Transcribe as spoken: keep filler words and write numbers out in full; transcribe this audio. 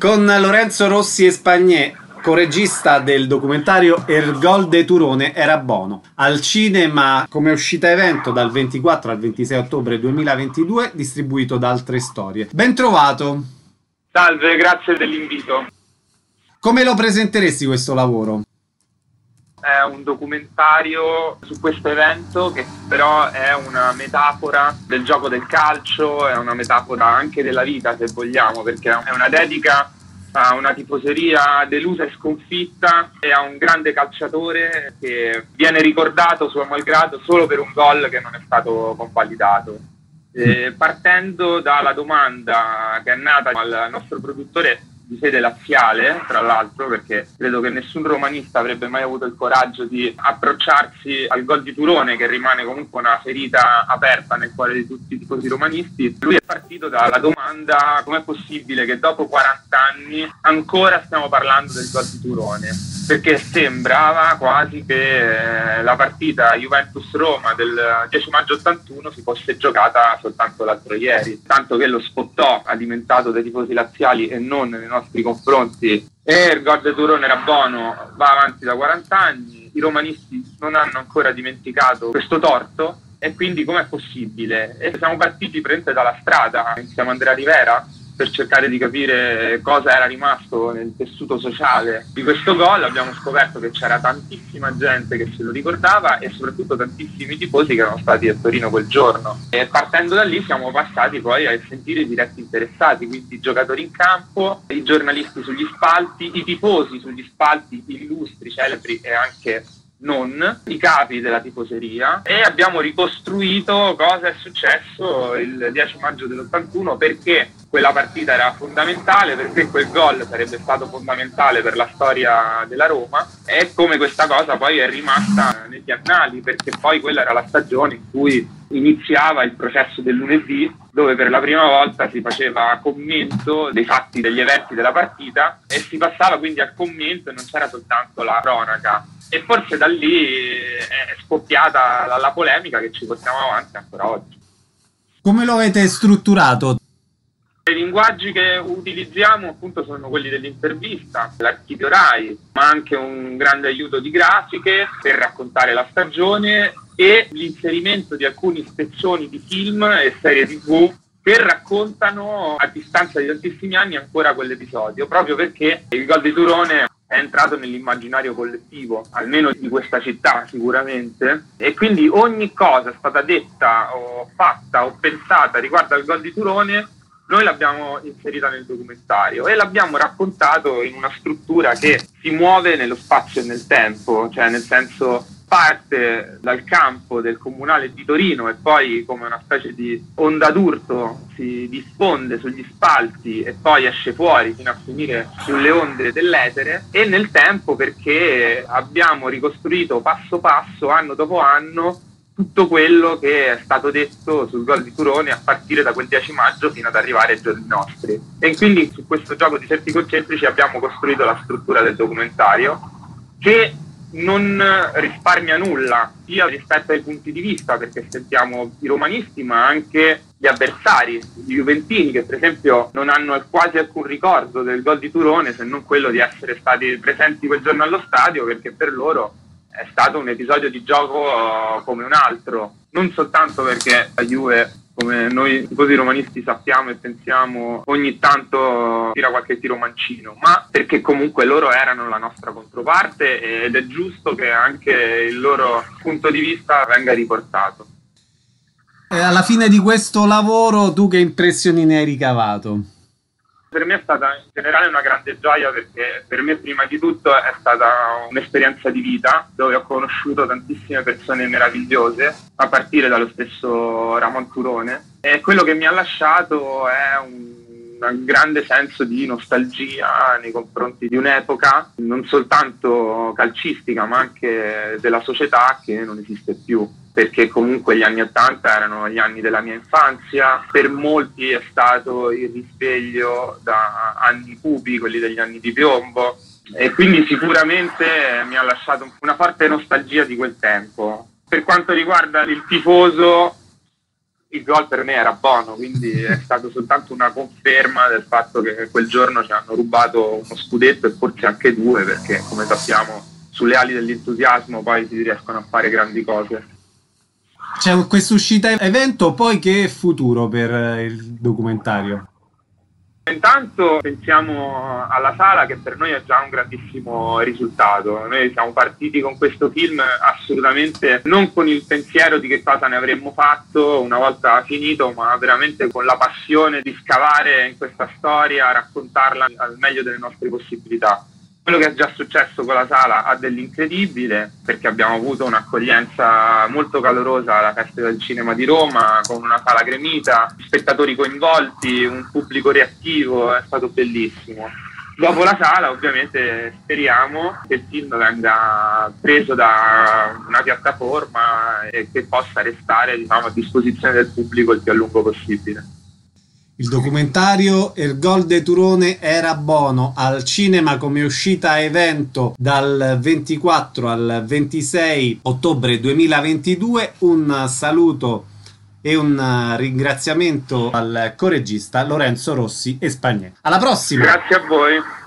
Con Lorenzo Rossi e Spagné, coregista del documentario Il gol de Turone era buono, al cinema come uscita evento dal ventiquattro al ventisei ottobre duemilaventidue, distribuito da Altre Storie. Ben trovato! Salve, grazie dell'invito. Come lo presenteresti questo lavoro? È un documentario su questo evento che però è una metafora del gioco del calcio, è una metafora anche della vita, se vogliamo, perché è una dedica a una tifoseria delusa e sconfitta e a un grande calciatore che viene ricordato suo malgrado solo per un gol che non è stato convalidato. E partendo dalla domanda che è nata al nostro produttore di sede laziale, tra l'altro, perché credo che nessun romanista avrebbe mai avuto il coraggio di approcciarsi al gol di Turone, che rimane comunque una ferita aperta nel cuore di tutti i tifosi romanisti. Lui è partito dalla domanda: com'è possibile che dopo quaranta anni ancora stiamo parlando del gol di Turone? Perché sembrava quasi che la partita Juventus-Roma del dieci maggio ottantuno si fosse giocata soltanto l'altro ieri, tanto che lo spottò alimentato dai tifosi laziali e non nei nostri confronti e il gol di Turone era buono, va avanti da quaranta anni. I romanisti non hanno ancora dimenticato questo torto e quindi com'è possibile? E siamo partiti prende dalla strada insieme a Andrea Rivera per cercare di capire cosa era rimasto nel tessuto sociale di questo gol. Abbiamo scoperto che c'era tantissima gente che se lo ricordava e soprattutto tantissimi tifosi che erano stati a Torino quel giorno. E partendo da lì siamo passati poi a sentire i diretti interessati, quindi i giocatori in campo, i giornalisti sugli spalti, i tifosi sugli spalti illustri, celebri e anche non, i capi della tifoseria, e abbiamo ricostruito cosa è successo il dieci maggio dell'ottantuno, perché quella partita era fondamentale, perché quel gol sarebbe stato fondamentale per la storia della Roma e come questa cosa poi è rimasta negli annali, perché poi quella era la stagione in cui iniziava il processo del lunedì, dove per la prima volta si faceva commento dei fatti, degli eventi della partita e si passava quindi al commento e non c'era soltanto la cronaca. E forse da lì è scoppiata la, la polemica che ci portiamo avanti ancora oggi. Come lo avete strutturato? I linguaggi che utilizziamo appunto sono quelli dell'intervista, l'archivio Rai, ma anche un grande aiuto di grafiche per raccontare la stagione e l'inserimento di alcuni spezzoni di film e serie tivù che raccontano a distanza di tantissimi anni ancora quell'episodio, proprio perché il gol di Turone è entrato nell'immaginario collettivo, almeno di questa città sicuramente, e quindi ogni cosa è stata detta o fatta o pensata riguardo al gol di Turone noi l'abbiamo inserita nel documentario e l'abbiamo raccontato in una struttura che si muove nello spazio e nel tempo, cioè nel senso parte dal campo del Comunale di Torino e poi come una specie di onda d'urto si diffonde sugli spalti e poi esce fuori fino a finire sulle onde dell'etere, e nel tempo perché abbiamo ricostruito passo passo, anno dopo anno, tutto quello che è stato detto sul gol di Turone a partire da quel dieci maggio fino ad arrivare ai giorni nostri. E quindi su questo gioco di certi concentrici abbiamo costruito la struttura del documentario, che non risparmia nulla, sia rispetto ai punti di vista, perché sentiamo i romanisti ma anche gli avversari, i juventini, che per esempio non hanno quasi alcun ricordo del gol di Turone se non quello di essere stati presenti quel giorno allo stadio, perché per loro è stato un episodio di gioco come un altro, non soltanto perché la Juve, come noi tifosi romanisti sappiamo e pensiamo, ogni tanto tira qualche tiro mancino, ma perché comunque loro erano la nostra controparte ed è giusto che anche il loro punto di vista venga riportato. E alla fine di questo lavoro tu che impressioni ne hai ricavato? Per me è stata in generale una grande gioia, perché per me prima di tutto è stata un'esperienza di vita dove ho conosciuto tantissime persone meravigliose, a partire dallo stesso Ramon Turone, e quello che mi ha lasciato è un un grande senso di nostalgia nei confronti di un'epoca non soltanto calcistica ma anche della società che non esiste più, perché comunque gli anni ottanta erano gli anni della mia infanzia, per molti è stato il risveglio da anni cupi, quelli degli anni di piombo, e quindi sicuramente mi ha lasciato una forte nostalgia di quel tempo. Per quanto riguarda il tifoso, il gol per me era buono, quindi è stato soltanto una conferma del fatto che quel giorno ci hanno rubato uno scudetto e forse anche due, perché come sappiamo sulle ali dell'entusiasmo poi si riescono a fare grandi cose. C'è questa uscita evento, poi che futuro per il documentario? Intanto pensiamo alla sala, che per noi è già un grandissimo risultato. Noi siamo partiti con questo film assolutamente non con il pensiero di che cosa ne avremmo fatto una volta finito, ma veramente con la passione di scavare in questa storia, raccontarla al meglio delle nostre possibilità. Quello che è già successo con la sala ha dell'incredibile, perché abbiamo avuto un'accoglienza molto calorosa alla Festival del Cinema di Roma, con una sala gremita, spettatori coinvolti, un pubblico reattivo, è stato bellissimo. Dopo la sala ovviamente speriamo che il film venga preso da una piattaforma e che possa restare, diciamo, a disposizione del pubblico il più a lungo possibile. Il documentario Il gol de Turone era buono, al cinema come uscita evento dal ventiquattro al ventisei ottobre duemilaventidue. Un saluto e un ringraziamento al coregista Lorenzo Rossi Espagnè. Alla prossima! Grazie a voi!